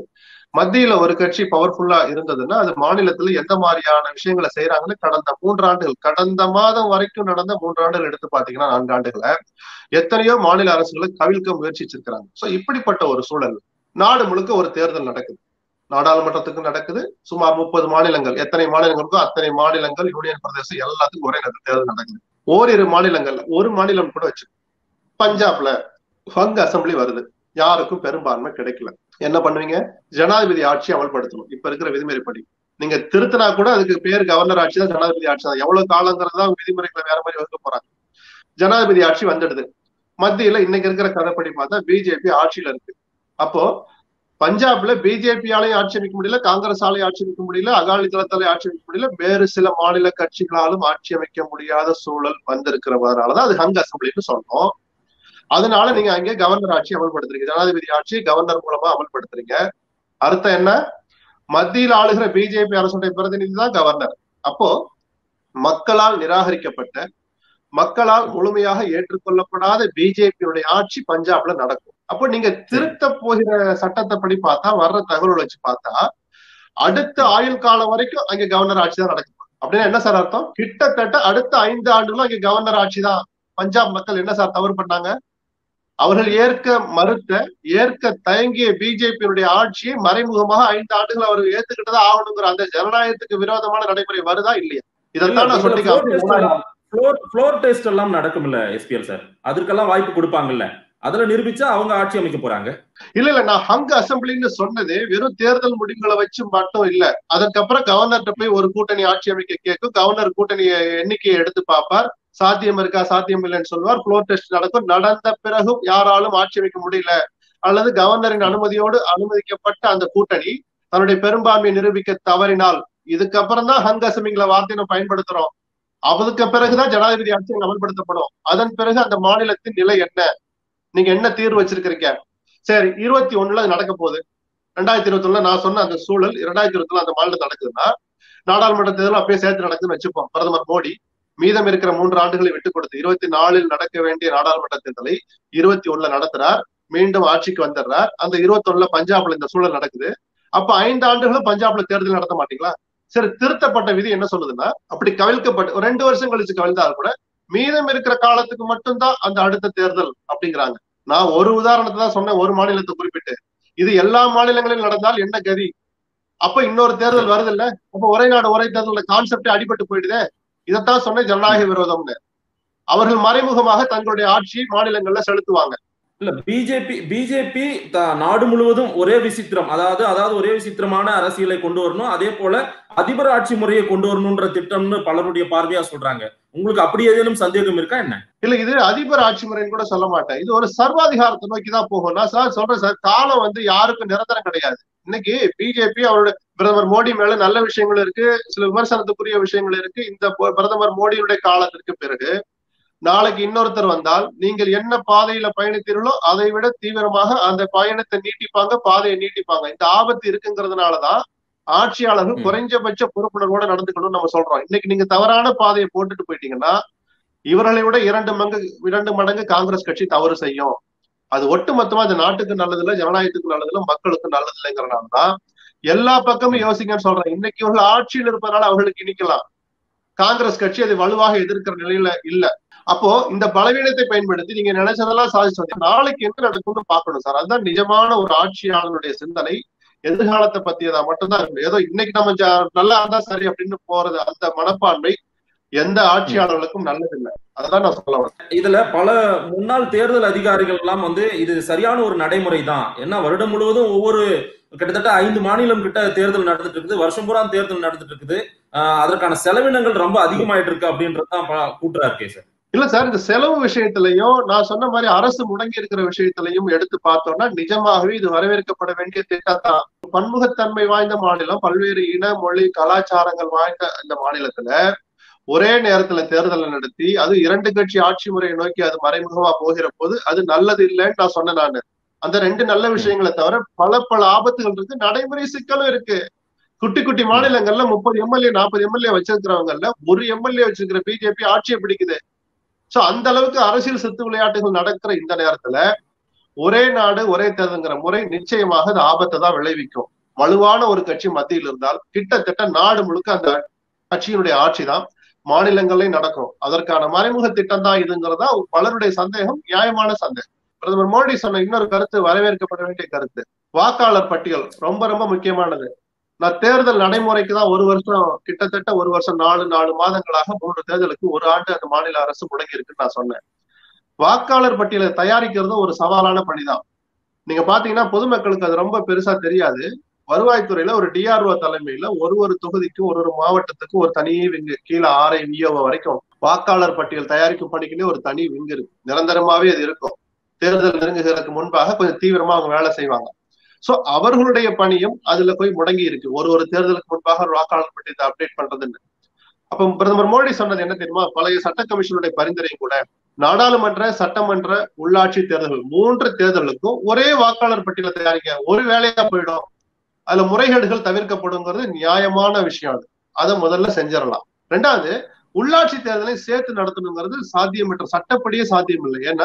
Speaker 2: மத்தியில ஒரு கட்சி பவர்ஃபுல்லா இருந்ததுன்னா அது மாநிலத்துல எந்த மாதிரியான விஷயங்களை செய்யறாங்கன்னு கடந்த மூன்று ஆண்டுகள் கடந்த மாதம் வரைக்கும் நடந்த மூன்று ஆண்டுகள் எடுத்து பாத்தீங்கன்னா நான்கு ஆண்டுகளை எத்தனையோ மாநில அரசுகளை கவிழ்க்க முயற்சிச்சிருக்கிறாங்க. சோ இப்படிப்பட்ட ஒரு சூழல் நாடு முழுக்க ஒரு தேர்தல் நடக்குது. நாடாளுமன்றத்துக்கு நடக்குது. சுமார் முப்பது மாநிலங்கள், எத்தனை மாநிலங்களுக்கோ அத்தனை மாநிலங்கள், யூனியன் பிரதேசம் எல்லாத்துக்கும் ஒரே நேரத்தில் தேர்தல் நடக்குது. ஓரிரு மாநிலங்கள்ல ஒரு மாநிலம் கூட வச்சு பஞ்சாப்ல ஹங் அசம்பிளி வருது, யாருக்கும் பெரும்பான்மை கிடைக்கல. என்ன பண்ணுவீங்க? ஜனாதிபதி ஆட்சி அமல்படுத்தணும். இப்ப இருக்கிற விதிமுறைப்படி நீங்க திருத்தினா கூட அதுக்கு பேர் கவர்னர் ஆட்சி தான், ஜனாதிபதி ஆட்சி தான். எவ்வளவு காலங்கிறதா விதிமுறைகளை வேற மாதிரி வகுக்க போறாங்க. ஜனாதிபதி ஆட்சி வந்துடுது. மத்தியில இன்னைக்கு இருக்கிற கதைப்படி பார்த்தா பிஜேபி ஆட்சியில இருக்கு. அப்போ பஞ்சாப்ல பிஜேபியாலையும் ஆட்சி அமைக்க முடியல, காங்கிரஸாலையும் ஆட்சி அமைக்க முடியல, அகாலி தளத்தாலையும் ஆட்சி அமைக்க முடியல, வேறு சில மாநில கட்சிகளாலும் ஆட்சி அமைக்க முடியாத சூழல் வந்திருக்கிறதுனாலதான் அது ஹங் அசம்பிளின்னு சொன்னோம். அதனால நீங்க அங்கே கவர்னர் ஆட்சி அமல்படுத்துறீங்க, ஜனாதிபதி ஆட்சி கவர்னர் மூலமா அமல்படுத்துறீங்க. அர்த்தம் என்ன? மத்தியில் ஆளுகிற பிஜேபி அரசுடைய பிரதிநிதி தான் கவர்னர். அப்போ மக்களால் நிராகரிக்கப்பட்ட, மக்களால் முழுமையாக ஏற்றுக்கொள்ளப்படாத பிஜேபியுடைய ஆட்சி பஞ்சாப்ல நடக்கும். அப்போ நீங்க திருத்த போகிற சட்டத்தை படி பார்த்தா, வர்ற தகவல் வச்சு பார்த்தா அடுத்த ஆயுள் காலம் வரைக்கும் அங்க கவர்னர் ஆட்சி தான் நடக்கும். அப்படின்னா என்ன சார் அர்த்தம்? கிட்டத்தட்ட அடுத்த ஐந்து ஆண்டுகளும் அங்க கவர்னர் ஆட்சி தான். பஞ்சாப் மக்கள் என்ன சார் தவறு பண்ணாங்க? அவர்கள் ஏற்க மறுத்த, ஏற்க தயங்கிய பிஜேபியுடைய ஆட்சியை மறைமுகமாக ஐந்து ஆண்டுகள் அவர்கள் ஏத்துக்கிட்டுதான் ஆகணுங்கிற அந்த ஜனநாயகத்துக்கு விரோதமான நடைமுறை வருதா இல்லையா? இதைத்தான் நான் சொல்லி
Speaker 1: ஃப்ளோர் டெஸ்ட் எல்லாம் நடக்கும் இல்ல எஸ்பிஎல் சார், அதற்கெல்லாம் வாய்ப்பு கொடுப்பாங்கல்ல, அதுல நிரூபிச்சா அவங்க ஆட்சி அமைக்க போறாங்க.
Speaker 2: இல்ல இல்ல நான் ஹங் அசம்பிளின்னு சொன்னது வெறும் தேர்தல் முடிவுகளை வச்சு மட்டும் இல்ல. அதுக்கப்புறம் கவர்னர்கிட்ட போய் ஒரு கூட்டணி ஆட்சி அமைக்க கேட்கும். கவர்னர் கூட்டணி எண்ணிக்கையை எடுத்து பார்ப்பார், சாத்தியம் இருக்கா சாத்தியம் இல்லைன்னு சொல்லுவார். ஃப்ளோர் டெஸ்ட் நடக்கும். நடந்த பிறகும் யாராலும் ஆட்சி அமைக்க முடியல அல்லது கவர்னரின் அனுமதியோடு அனுமதிக்கப்பட்ட அந்த கூட்டணி தன்னுடைய பெரும்பான்மையை நிரூபிக்க தவறினால், இதுக்கப்புறம் தான் ஹங் அசம்பிளிங்கிற வார்த்தையை நம்ம பயன்படுத்துறோம். அதுக்கு பிறகுதான் ஜனாதிபதி ஆட்சி அமல்படுத்தப்படும். அதன் பிறகு அந்த மாநிலத்தின் நிலை என்ன, நீங்க என்ன தீர்வு வச்சிருக்கிறீங்க? சரி, இருபத்தி ஒண்ணுல அது நடக்க போகுது. ரெண்டாயிரத்தி இருபத்தி ஒண்ணுல நான் சொன்ன அந்த சூழல் இரண்டாயிரத்தி இருபத்தி ஒண்ணு அந்த மாநிலம் நடக்குதுன்னா, நாடாளுமன்ற தேர்தல் அப்பயே சேர்த்து நடக்குதுன்னு வச்சுப்போம். பிரதமர் மோடி மீதம் இருக்கிற மூன்று ஆண்டுகளை விட்டுக் கொடுத்து இருபத்தி நாலில் நடக்க வேண்டிய நாடாளுமன்ற தேர்தலை இருபத்தி ஒண்ணுல நடத்துறார், மீண்டும் ஆட்சிக்கு வந்துடுறார். அந்த இருபத்தி ஒண்ணுல பஞ்சாப்ல இந்த சூழல் நடக்குது. அப்ப ஐந்து ஆண்டுகளும் பஞ்சாப்ல தேர்தல் நடத்த மாட்டீங்களா? சரி, திருத்தப்பட்ட விதி என்ன சொல்லுதுன்னா, அப்படி கவிழ்க்கப்பட்டு ரெண்டு வருஷம் கழிச்சு கவிழ்ந்தால் கூட மீதம் இருக்கிற காலத்துக்கு மட்டும்தான் அந்த அடுத்த தேர்தல் அப்படிங்கிறாங்க. நான் ஒரு உதாரணத்தை தான் சொன்னேன், ஒரு மாநிலத்தை குறிப்பிட்டு. இது எல்லா மாநிலங்களிலும் நடந்தால் என்ன கதி? அப்ப இன்னொரு தேர்தல் வருது இல்ல, அப்ப ஒரே நாடு ஒரே தேர்தல் கான்செப்டே அடிபட்டு போயிடுதே. இதைத்தான் சொன்ன ஜனநாயக விரோதம்னு. அவர்கள் மறைமுகமாக தங்களுடைய ஆட்சியை மாநிலங்கள்ல செலுத்துவாங்க.
Speaker 1: இல்ல பிஜேபி பிஜேபி நாடு முழுவதும் ஒரே விசித்திரம், அதாவது அதாவது ஒரே விசித்திரமான அரசியலை கொண்டு வரணும், அதே போல அதிபர் ஆட்சி முறையை கொண்டு வரணும்ன்ற திட்டம்னு பலருடைய பார்வையா சொல்றாங்க. உங்களுக்கு அப்படி ஏதேனும் சந்தேகம் இருக்கா என்ன?
Speaker 2: இல்ல, இது அதிபர் ஆட்சி முறைன்னு கூட சொல்ல மாட்டேன். இது ஒரு சர்வாதிகாரத்தை நோக்கிதான் போகும். நான் சார் சொல்றேன் சார், காலம் வந்து யாருக்கும் நிரந்தரம் கிடையாது. இன்னைக்கு பிஜேபி அவருடைய பிரதமர் மோடி மேல நல்ல விஷயங்கள் இருக்கு, சில விமர்சனத்துக்குரிய விஷயங்கள் இருக்கு. இந்த பிரதமர் மோடியுடைய காலத்திற்கு பிறகு நாளைக்கு இன்னொருத்தர் வந்தால் நீங்கள் என்ன பாதையில பயணித்தீர்களோ அதை விட தீவிரமாக அந்த பயணத்தை நீட்டிப்பாங்க, பாதையை நீட்டிப்பாங்க. இந்த ஆபத்து இருக்குங்கிறதுனாலதான் ஆட்சியாளர்கள் குறைஞ்சபட்ச பொறுப்புணர்வோட நடந்துக்கணும்னு நம்ம சொல்றோம். இன்னைக்கு நீங்க தவறான பாதையை போட்டுட்டு போயிட்டீங்கன்னா இவர்களை விட இரண்டு மங்கு இரண்டு மடங்கு காங்கிரஸ் கட்சி தவறு செய்யும். அது ஒட்டுமொத்தமா இந்த நாட்டுக்கு நல்லது இல்லை, ஜனநாயகத்துக்கு நல்லது இல்லை, மக்களுக்கு நல்லது இல்லைங்கிறனாலதான் எல்லா பக்கமும் யோசிங்கன்னு சொல்றேன். இன்னைக்கு இவர்கள் ஆட்சியில் இருப்பதனால அவர்களுக்கு இனிக்கலாம், காங்கிரஸ் கட்சி அதை வலுவாக எதிர்க்கிற நிலையில இல்ல. அப்போ இந்த பலவீனத்தை பயன்படுத்தி நீங்க நினைச்சதெல்லாம் சாதிச்சு நாளைக்கு என்ன நடக்கும்னு பாக்கணும் சார். அதுதான் நிஜமான ஒரு ஆட்சியாளனுடைய சிந்தனை. எதிர்காலத்தை பத்தியதா மட்டும்தான் இருக்கு. ஏதோ இன்னைக்கு நம்ம நல்லா இருந்தா சரி அப்படின்னு போறது, அந்த மனப்பான்மை எந்த ஆட்சியாளர்களுக்கும் நல்லதில்லை. அதான் நான் சொல்ல வரேன்.
Speaker 1: இதுல பல முன்னாள் தேர்தல் அதிகாரிகள் எல்லாம் வந்து இது சரியான ஒரு நடைமுறை தான், ஏன்னா வருடம் முழுவதும் ஒவ்வொரு கிட்டத்தட்ட ஐந்து மாநிலம் கிட்ட தேர்தல் நடந்துட்டு இருக்குது, வருஷம் பூரா தேர்தல் நடந்துட்டு இருக்குது, அதற்கான செலவினங்கள் ரொம்ப அதிகமாயிட்டு இருக்கு அப்படின்றதுதான் கூற்றா இருக்கே சார்.
Speaker 2: இல்ல சார், இந்த செலவு விஷயத்திலையும் நான் சொன்ன மாதிரி அரசு முடங்கி இருக்கிற விஷயத்திலையும் எடுத்து பார்த்தோம்னா நிஜமாகவே இது வரவேற்கப்பட வேண்டிய திட்டத்தான். பன்முகத்தன்மை வாய்ந்த மாநிலம், பல்வேறு இன மொழி கலாச்சாரங்கள் வாய்ந்த இந்த மாநிலத்துல ஒரே நேரத்துல தேர்தலை நடத்தி அது இரண்டு கட்சி ஆட்சி முறையை நோக்கி அது மறைமுகமா போகிற போது அது நல்லது இல்லைன்னு நான் சொன்னேன். நானு அந்த ரெண்டு நல்ல விஷயங்களை தவிர பல பல ஆபத்துகள் இருக்கு, நடைமுறை சிக்கலும் இருக்கு. குட்டி குட்டி மாநிலங்கள்ல முப்பது எம்எல்ஏ நாற்பது எம்எல்ஏ வச்சிருக்கிறவங்கல்ல ஒரு எம்எல்ஏ வச்சிருக்கிற பிஜேபி ஆட்சியை பிடிக்குது. சோ அந்த அளவுக்கு அரசியல் சித்து விளையாட்டுகள் நடக்கிற இந்த நேரத்துல ஒரே நாடு ஒரே தேர்தல்ங்கிற முறை நிச்சயமாக அது ஆபத்தை தான் விளைவிக்கும். வலுவான ஒரு கட்சி மத்தியில் இருந்தால் கிட்டத்தட்ட நாடு முழுக்க அந்த கட்சியினுடைய ஆட்சி தான் மாநிலங்களையும் நடக்கும். அதற்கான மறைமுக திட்டம் தான் இதுங்கிறதா பலருடைய சந்தேகம், நியாயமான சந்தேகம். பிரதமர் மோடி சொன்ன இன்னொரு கருத்து வரவேற்கப்பட வேண்டிய கருத்து, வாக்காளர் பட்டியல் ரொம்ப ரொம்ப முக்கியமானது. நான் தேர்தல் நடைமுறைக்கு தான் ஒரு வருஷம் கிட்டத்தட்ட ஒரு வருஷம் நாலு நாலு மாதங்களாக மூன்று தேர்தலுக்கு ஒரு ஆண்டு அந்த மாநில அரசு முடங்கி இருக்குன்னு நான் சொன்னேன். வாக்காளர் பட்டியலை தயாரிக்கிறதும் ஒரு சவாலான பணிதான். நீங்க பாத்தீங்கன்னா பொதுமக்களுக்கு அது ரொம்ப பெருசா தெரியாது. வருவாய்த்துறையில ஒரு டிஆர்ஓ தலைமையில ஒரு ஒரு தொகுதிக்கும் ஒரு ஒரு மாவட்டத்துக்கும் ஒரு தனி விங்கு, கீழே ஆர்ஐ விஓ வரைக்கும் வாக்காளர் பட்டியல் தயாரிக்கும் பணிக்குன்னே ஒரு தனி விங்கு இருக்கு. நிரந்தரமாவே அது இருக்கும். தேர்தல் நெருங்குகிறதுக்கு முன்பாக கொஞ்சம் தீவிரமா அவங்க வேலை செய்வாங்க. சோ அவர்களுடைய பணியும் அதுல போய் முடங்கி இருக்கு. ஒரு ஒரு தேர்தலுக்கு முன்பாக வாக்காளர் பட்டியலை அப்டேட் பண்றதுன்னு. அப்ப பிரதமர் மோடி சொன்னது என்ன தெரியுமா? பழைய சட்ட கமிஷனுடைய பரிந்துரையும் கூட நாடாளுமன்ற, சட்டமன்ற, உள்ளாட்சி தேர்தல்கள் மூன்று தேர்தலுக்கும் ஒரே வாக்காளர் பட்டியலை தயாரிக்க ஒரு வேலையா போயிடும். அதுல முறைகேடுகள் தவிர்க்கப்படுங்கிறது நியாயமான விஷயம். அது அதை முதல்ல செஞ்சிடலாம். ரெண்டாவது, உள்ளாட்சி தேர்தலை சேர்த்து நடத்தணுங்கிறது சாத்தியமற்ற, சட்டப்படியே சாத்தியம் இல்லை. ஏன்னா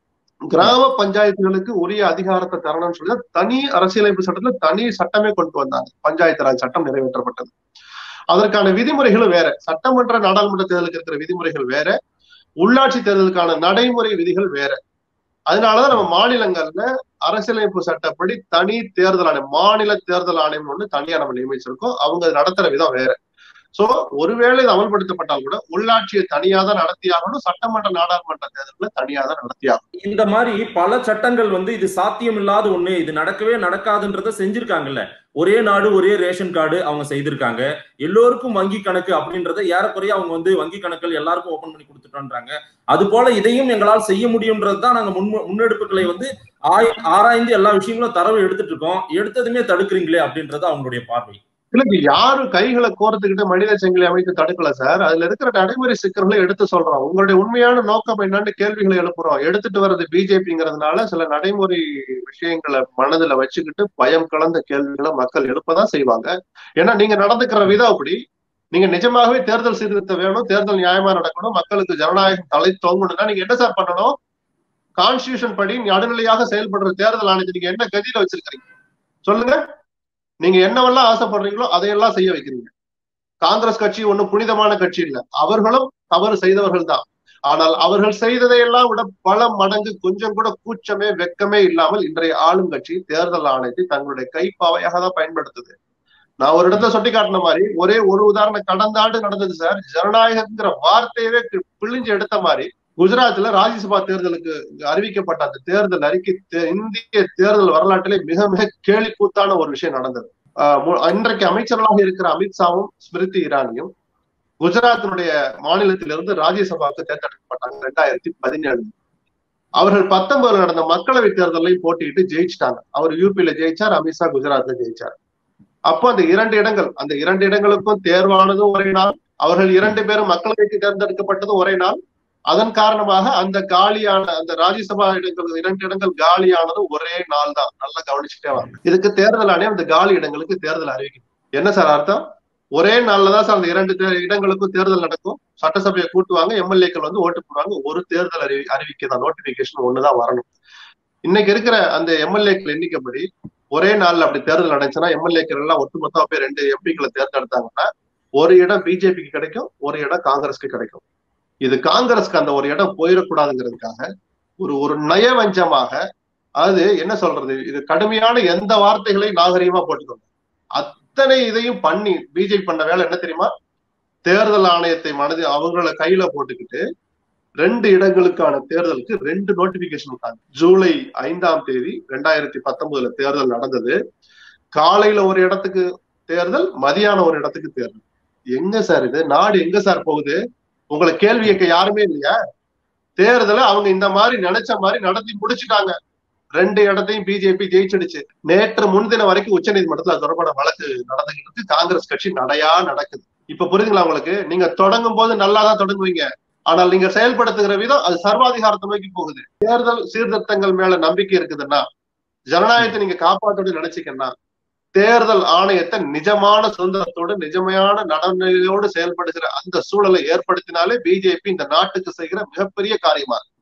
Speaker 2: கிராம பஞ்சாயத்துகளுக்கு உரிய அதிகாரத்தை தரணும்னு சொல்லி தனி அரசியலமைப்பு சட்டத்துல தனி சட்டமே கொண்டு வந்தாங்க. பஞ்சாயத்து ராஜ் சட்டம் நிறைவேற்றப்பட்டது. அதற்கான விதிமுறைகளும் வேற. சட்டமன்ற, நாடாளுமன்ற தேர்தலுக்கு இருக்கிற விதிமுறைகள் வேற, உள்ளாட்சி தேர்தலுக்கான நடைமுறை விதிகள் வேற. அதனாலதான் நம்ம மாநிலங்கள்ல அரசியலமைப்பு சட்டப்படி தனி தேர்தல் ஆணையம், மாநில தேர்தல் ஆணையம் ஒண்ணு தனியா நம்ம நியமிச்சிருக்கோம். அவங்க நடத்துற விதம் வேற. சோ ஒருவேளை இது அமல்படுத்தப்பட்டால் கூட உள்ளாட்சியை தனியா தான் நடத்தியாகணும், சட்டமன்ற, நாடாளுமன்ற தேர்தல்களை தனியா தான் நடத்தியாகணும்.
Speaker 1: இந்த மாதிரி பல சட்டங்கள் வந்து இது சாத்தியம் இல்லாத ஒண்ணு, இது நடக்கவே நடக்காதுன்றத செஞ்சிருக்காங்கல்ல. ஒரே நாடு ஒரே ரேஷன் கார்டு அவங்க செய்திருக்காங்க. எல்லோருக்கும் வங்கி கணக்கு அப்படின்றத ஏறக்குறைய அவங்க வந்து வங்கி கணக்குகள் எல்லாருக்கும் ஓபன் பண்ணி கொடுத்துட்டோன்றாங்க. அது போல இதையும் எங்களால் செய்ய முடியும்ன்றதுதான் நாங்க முன் முன்னெடுப்புகளை வந்து ஆய் ஆராய்ந்து எல்லா விஷயங்களும் தரவு எடுத்துட்டு இருக்கோம். எடுத்ததுமே தடுக்கிறீங்களே அப்படின்றது அவங்களுடைய பார்வை.
Speaker 2: இல்ல, யாரும் கைகளை கோர்த்துக்கிட்டு மனித சங்கிலி அமைத்து தடுக்கல சார். அதுல இருக்கிற நடைமுறை சிக்கல்களை எடுத்து சொல்றோம். உங்களுடைய உண்மையான நோக்கம் என்னன்னு கேள்விகளை எழுப்புறோம். எடுத்துட்டு வர்றது பிஜேபிங்கிறதுனால சில நடைமுறை விஷயங்களை மனதுல வச்சுக்கிட்டு பயம் கலந்த கேள்விகளை மக்கள் எழுப்பதான் செய்வாங்க. ஏன்னா நீங்க நடந்துக்கிற விதம் அப்படி. நீங்க நிஜமாகவே தேர்தல் சீர்திருத்தம் வேணும், தேர்தல் நியாயமா நடக்கணும், மக்களுக்கு ஜனநாயகம் தலை தோங்கணும்னா நீங்க என்ன சார் பண்ணணும்? கான்ஸ்டிடியூஷன் படி நடுநிலையாக செயல்படுற தேர்தல் ஆணையத்தை நீங்க என்ன கதியில வச்சிருக்கீங்க சொல்லுங்க. நீங்க என்னவெல்லாம் ஆசைப்படுறீங்களோ அதையெல்லாம் செய்ய வைக்கிறீங்க. காங்கிரஸ் கட்சி ஒன்னும் புனிதமான கட்சி இல்லை. அவர்களும் தவறு செய்தவர்கள் தான். ஆனால் அவர்கள் செய்ததையெல்லாம் விட பல மடங்கு கொஞ்சம் கூட கூச்சமே வெக்கமே இல்லாமல் இன்றைய ஆளும் கட்சி தேர்தல் ஆணையத்தை தங்களுடைய கைப்பாவையாக தான் பயன்படுத்துது. நான் ஒரு இடத்துல சுட்டி காட்டின மாதிரி ஒரே ஒரு உதாரணம் கடந்த ஆண்டு நடந்தது சார். ஜனநாயகங்கிற வார்த்தையவே பிழிஞ்சு எடுத்த மாதிரி குஜராத்ல ராஜ்யசபா தேர்தலுக்கு அறிவிக்கப்பட்ட அந்த தேர்தல் அறிக்கை இந்திய தேர்தல் வரலாற்றிலே மிக மிக கேலி கூத்தான ஒரு விஷயம் நடந்தது. ஆஹ் இன்றைக்கு அமைச்சர்களாக இருக்கிற அமித்ஷாவும் ஸ்மிருதி இரானியும் குஜராத்தினுடைய மாநிலத்திலிருந்து ராஜ்யசபாவுக்கு தேர்ந்தெடுக்கப்பட்டாங்க ரெண்டாயிரத்தி பதினேழு. அவர்கள் பத்தொன்பதுல நடந்த மக்களவை தேர்தலையும் போட்டிட்டு ஜெயிச்சிட்டாங்க. அவர் யூபியில ஜெயிச்சார், அமித்ஷா குஜராத்ல ஜெயிச்சார். அப்போ அந்த இரண்டு இடங்கள் அந்த இரண்டு இடங்களுக்கும் தேர்வானதும் ஒரே நாள், அவர்கள் இரண்டு பேரும் மக்களவைக்கு தேர்ந்தெடுக்கப்பட்டதும் ஒரே நாள். அதன் காரணமாக அந்த காலியான அந்த ராஜ்யசபா இடங்கள் இரண்டு இடங்கள் காலியானதும் ஒரே நாள் தான். நல்லா கவனிச்சுட்டே வாங்க. இதுக்கு தேர்தல் ஆணையம் அந்த காலி இடங்களுக்கு தேர்தல் அறிவிக்கும். என்ன சார் அர்த்தம்? ஒரே நாள்ல தான் சார் அந்த இரண்டு இடங்களுக்கும் தேர்தல் நடக்கும். சட்டசபையை கூட்டுவாங்க, எம்எல்ஏக்கள் வந்து ஓட்டு போடுவாங்க. ஒரு தேர்தல் அறிவி அறிவிக்கதான் நோட்டிபிகேஷன் ஒண்ணுதான் வரணும். இன்னைக்கு இருக்கிற அந்த எம்எல்ஏக்கள் எண்ணிக்கைப்படி ஒரே நாள்ல அப்படி தேர்தல் நடந்துச்சுன்னா எம்எல்ஏக்கள் எல்லாம் ஒட்டுமொத்தமா போய் ரெண்டு எம்பிக்களை தேர்ந்தெடுத்தாங்கன்னா ஒரு இடம் பிஜேபிக்கு கிடைக்கும், ஒரு இடம் காங்கிரஸ்க்கு கிடைக்கும். இது காங்கிரஸ்க்கு அந்த ஒரு இடம் போயிடக்கூடாதுங்கிறதுக்காக ஒரு ஒரு நயவஞ்சமாக, அது என்ன சொல்றது, இது கடுமையான எந்த வார்த்தைகளையும் நாகரீகமா போட்டுக்கோங்க. அத்தனை இதையும் பண்ணி பிஜேபி பண்ண வேலை என்ன தெரியுமா? தேர்தல் ஆணையத்தை மனதில் அவங்கள கையில போட்டுக்கிட்டு ரெண்டு இடங்களுக்கான தேர்தலுக்கு ரெண்டு நோட்டிபிகேஷன் விட்டாங்க. ஜூலை ஐந்தாம் தேதி ரெண்டாயிரத்தி பத்தொன்பதுல தேர்தல் நடந்தது. காலையில ஒரு இடத்துக்கு தேர்தல், மதியானம் ஒரு இடத்துக்கு தேர்தல். எங்க சார் இது? நாடு எங்க சார் போகுது? உங்களை கேள்வி கேட்க யாருமே இல்லையா? தேர்தலை அவங்க இந்த மாதிரி நினைச்ச மாதிரி நடத்தி முடிச்சுட்டாங்க. ரெண்டு இடத்தையும் பிஜேபி ஜெயிச்சிடுச்சு. நேற்று முன்தினம் வரைக்கும் உச்ச நீதிமன்றத்துல அது தொடர்பான வழக்கு நடந்துகிட்டு இருக்கு. காங்கிரஸ் கட்சி நடையா நடக்குது. இப்ப புரியுதுங்களா உங்களுக்கு? நீங்க தொடங்கும் போது நல்லாதான் தொடங்குவீங்க, ஆனால் நீங்க செயல்படுத்துகிற விதம் அது சர்வாதிகாரத்தை நோக்கி போகுது. தேர்தல் சீர்திருத்தங்கள் மேல நம்பிக்கை இருக்குதுன்னா, ஜனநாயகத்தை நீங்க காப்பாற்றணும்னு நினைச்சீங்கன்னா, தேர்தல் ஆணையத்தை நிஜமான சுதந்திரத்தோடு நிஜமான நடைமுறையோடு செயல்படுகிற அந்த சூழலை ஏற்படுத்தினாலே பிஜேபி இந்த நாட்டுக்கு செய்கிற மிகப்பெரிய காரியமா இருக்கு.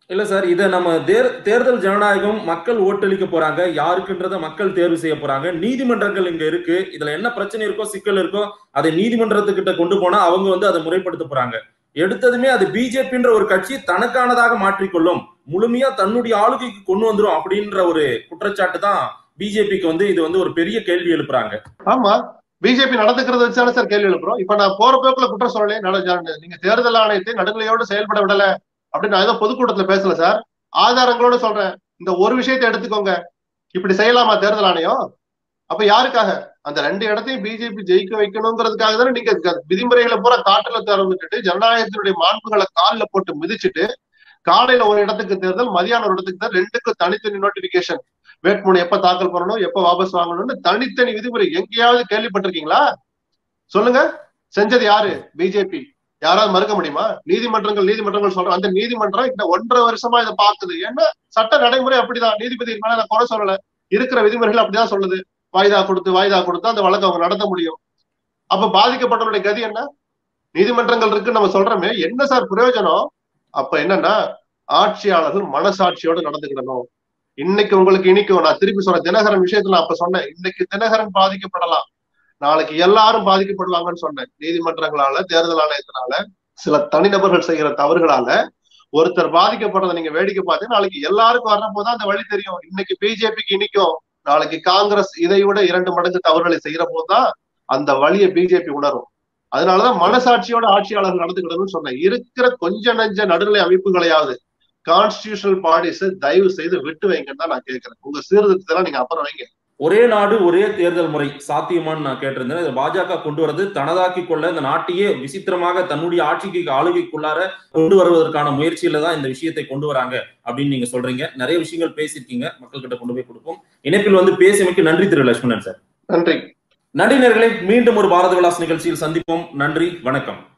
Speaker 1: இல்ல சார், இதை நம்ம தேர்தல் ஜனநாயகம், மக்கள் ஓட்டளிக்க போறாங்க, யாருக்குன்றத மக்கள் தேர்வு செய்ய போறாங்க. நீதிமன்றங்கள் இங்க இருக்கு. இதுல என்ன பிரச்சனை இருக்கோ, சிக்கல் இருக்கோ, அதை நீதிமன்றத்துக்கிட்ட கொண்டு போனா அவங்க வந்து அதை முறைப்படுத்த போறாங்க. எடுத்ததுமே அது பிஜேபின்ற ஒரு கட்சி தனக்கானதாக மாற்றிக்கொள்ளும், முழுமையா தன்னுடைய ஆளுகைக்கு கொண்டு வந்துரும் அப்படின்ற ஒரு குற்றச்சாட்டு தான் பிஜேபிக்கு வந்து இது வந்து ஒரு பெரிய கேள்வி எழுப்புறாங்க.
Speaker 2: ஆமா, பிஜேபி நடந்துக்கிறத வச்சாலும் சார் கேள்வி எழுப்புறோம். இப்ப நான் போற போக்குல குற்றம் சொல்லலையே, நீங்க தேர்தல் ஆணையத்தை நடுநிலையோடு செயல்பட விடல அப்படின்னு நான் ஏதோ பொதுக்கூட்டத்துல பேசல சார், ஆதாரங்களோட சொல்றேன். இந்த ஒரு விஷயத்தை எடுத்துக்கோங்க, இப்படி செய்யலாமா தேர்தல் ஆணையம்? அப்ப யாருக்காக? அந்த ரெண்டு இடத்தையும் பிஜேபி ஜெயிக்க வைக்கணுங்கிறதுக்காக தானே நீங்க விதிமுறைகளை பூரா காட்டுல திறந்துட்டு ஜனநாயகத்தினுடைய மாண்புகளை காலில் போட்டு மிதிச்சுட்டு, காலையில ஒரு இடத்துக்கு தேர்தல், மதியானம் ஒரு இடத்துக்கு தேர்தல், ரெண்டுக்கும் தனித்தனி நோட்டிபிகேஷன், வேட்புமனு எப்ப தாக்கல் பண்ணணும், எப்ப வாபஸ் வாங்கணும்னு தனித்தனி விதிமுறை எங்கேயாவது கேள்விப்பட்டிருக்கீங்களா? சொல்லுங்க. செஞ்சது யாரு? பிஜேபி. யாராவது மறுக்க முடியுமா? நீதிமன்றங்கள் நீதிமன்றங்கள் சொல்றோம், அந்த நீதிமன்றம் இந்த ஒன்றரை வருஷமா இதை பாக்குது. ஏன்னா சட்ட நடைமுறை அப்படிதான். நீதிபதி மேல நான் குறை சொல்லல, இருக்கிற விதிமுறைகள் அப்படிதான் சொல்லுது. வாய்தா கொடுத்து வாய்தா கொடுத்து அந்த வழக்கு அவங்க நடத்த முடியும். அப்ப பாதிக்கப்பட்டவருடைய கதி என்ன? நீதிமன்றங்கள் இருக்குன்னு நம்ம சொல்றோமே, என்ன சார் பிரயோஜனம்? அப்ப என்னன்னா, ஆட்சியாளர்கள் மனசாட்சியோட நடந்துக்கிடணும். இன்னைக்கு உங்களுக்கு இனிக்கும். நான் திருப்பி சொன்னேன், தினகரன் விஷயத்துல நான் அப்ப சொன்னேன், இன்னைக்கு தினகரன் பாதிக்கப்படலாம், நாளைக்கு எல்லாரும் பாதிக்கப்படுவாங்கன்னு சொன்னேன். நீதிமன்றங்களால, தேர்தல் ஆணையத்தினால, சில தனிநபர்கள் செய்கிற தவறுகளால ஒருத்தர் பாதிக்கப்படுறதை நீங்க வேடிக்கை பார்த்து நாளைக்கு எல்லாருக்கும் வர்றப்போதான் அந்த வழி தெரியும். இன்னைக்கு பிஜேபிக்கு இனிக்கும், நாளைக்கு காங்கிரஸ் இதை விட இரண்டு மடங்கு தவறுகளை செய்யற போதுதான் அந்த வழியை பிஜேபி உணரும். அதனாலதான் மனசாட்சியோட ஆட்சியாளர்கள் நடந்துக்கிடணும்னு சொன்னேன். இருக்கிற கொஞ்ச நஞ்ச நடுநிலை அமைப்புகளையாவது, கான்ஸ்டிடியூஷனல் பாடிஸ் தயவு செய்து விட்டு வைங்கன்னு தான் நான் கேட்கிறேன். உங்க சீர்திருத்தத்தெல்லாம் நீங்க அப்புறம் வைங்க.
Speaker 1: ஒரே நாடு ஒரே தேர்தல் முறை சாத்தியமான்னு நான் கேட்டிருந்தேன். இதை பாஜக கொண்டு வரது தனதாக்கி கொள்ள, இந்த நாட்டையே விசித்திரமாக தன்னுடைய ஆட்சிக்கு ஆளுகைக்குள்ளார கொண்டு வருவதற்கான முயற்சியில தான் இந்த விஷயத்தை கொண்டு வராங்க அப்படின்னு நீங்க சொல்றீங்க. நிறைய விஷயங்கள் பேசியிருக்கீங்க, மக்கள் கிட்ட கொண்டு போய் கொடுப்போம். இணைப்பில் வந்து பேசியமைக்கு நன்றி திரு லட்சுமணன் சார்.
Speaker 2: நன்றி.
Speaker 1: நன்றி நேயர்களே, மீண்டும் ஒரு பாரத விலாஸ் நிகழ்ச்சியில் சந்திப்போம். நன்றி, வணக்கம்.